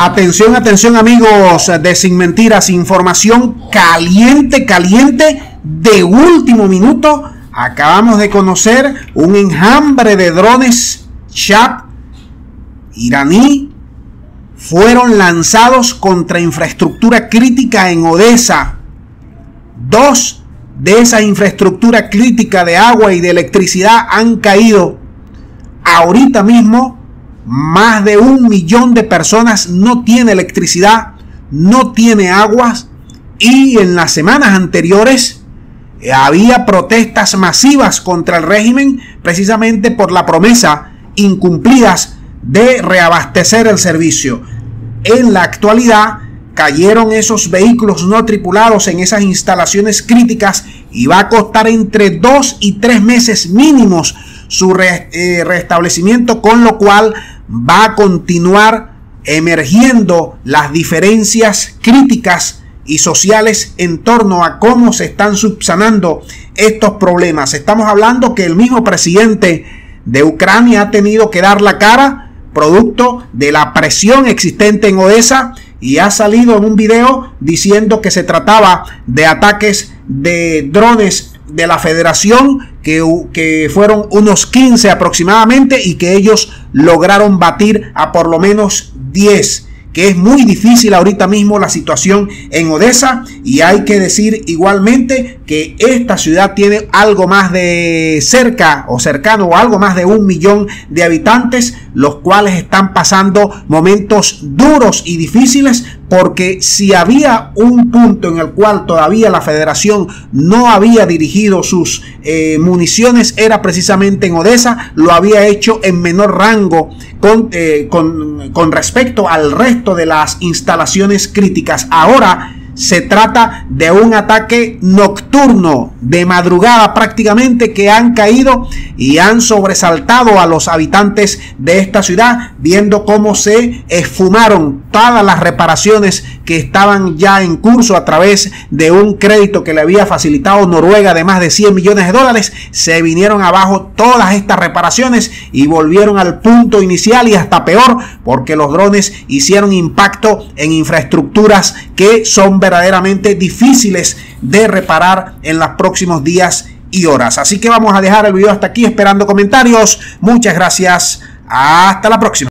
Atención, atención amigos de Sin Mentiras, información caliente de último minuto. Acabamos de conocer un enjambre de drones Shahab iraní fueron lanzados contra infraestructura crítica en Odessa. Dos de esa infraestructura crítica de agua y de electricidad han caído. Ahorita mismo más de 1 millón de personas no tiene electricidad, no tiene aguas, y en las semanas anteriores había protestas masivas contra el régimen precisamente por la promesa incumplidas de reabastecer el servicio. En la actualidad cayeron esos vehículos no tripulados en esas instalaciones críticas y va a costar entre 2 y 3 meses mínimos su restablecimiento, con lo cual va a continuar emergiendo las diferencias críticas y sociales en torno a cómo se están subsanando estos problemas. Estamos hablando que el mismo presidente de Ucrania ha tenido que dar la cara producto de la presión existente en Odessa, y ha salido en un video diciendo que se trataba de ataques de drones de la Federación, que fueron unos 15 aproximadamente, y que ellos lograron batir a por lo menos 10, que es muy difícil ahorita mismo la situación en Odessa. Y hay que decir igualmente que esta ciudad tiene algo más de cercano algo más de 1 millón de habitantes, los cuales están pasando momentos duros y difíciles, porque si había un punto en el cual todavía la Federación no había dirigido sus municiones, era precisamente en Odessa. Lo había hecho en menor rango con respecto al resto de las instalaciones críticas. Ahora se trata de un ataque nocturno, de madrugada prácticamente, que han caído y han sobresaltado a los habitantes de esta ciudad, viendo cómo se esfumaron todas las reparaciones que estaban ya en curso a través de un crédito que le había facilitado Noruega de más de 100 millones de dólares. Se vinieron abajo todas estas reparaciones y volvieron al punto inicial, y hasta peor, porque los drones hicieron impacto en infraestructuras que son verdaderamente difíciles de reparar en los próximos días y horas. Así que vamos a dejar el video hasta aquí, esperando comentarios. Muchas gracias. Hasta la próxima.